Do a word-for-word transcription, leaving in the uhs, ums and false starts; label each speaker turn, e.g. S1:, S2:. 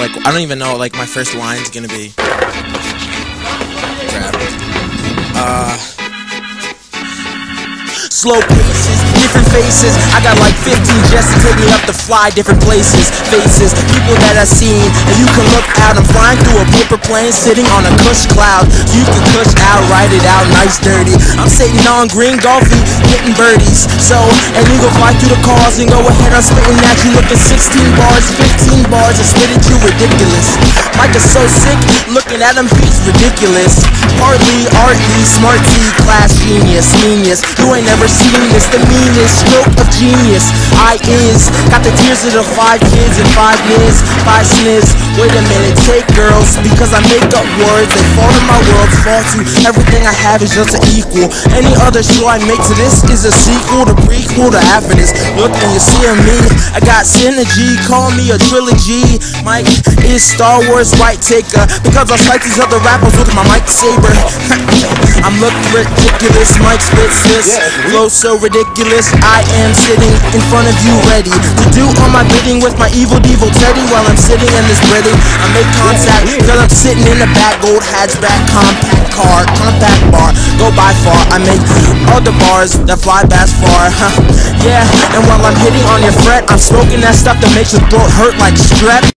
S1: like, I don't even know like my first line's gonna be. Crap. Uh.
S2: Slow paces, different faces. I got like fifteen just to take me up to fly different places. Faces, people that I've seen, and you can look out. I'm flying through a paper plane, sitting on a cush cloud. You can cush out, ride it out, nice dirty. I'm sitting on green golfing, hitting birdies. So, and you go fly through the cars and go ahead, I'm spitting at you, looking sixteen bars, fifteen bars, and spit at you, ridiculous. Mike is so sick, looking at him, he's ridiculous. Hardly, artly, smarty, class genius, genius. You ain't never seen this, the meanest stroke of genius. I is, got the tears of the five kids in five years, five sniz. Wait a minute, take girls, because I make up words. They fall in my world, fall to everything I have is just an equal. Any other show I make to this is a sequel, the prequel to after this. Look and you see me, I got synergy, call me a trilogy. Mike is Star Wars right taker, because I fight these other rappers with my mic saber. I'm looking ridiculous, Mike spits this. Flow so ridiculous, I am sitting in front of you ready to do all my bidding with my evil devil Teddy. While I'm sitting in this breading, I make contact, cause I'm sitting in the back, gold hatchback, compact car, compact bar, go by far. I make other bars that fly bass far, huh? Yeah, and while I'm hitting on your fret, I'm smoking that stuff that makes your throat hurt like strep.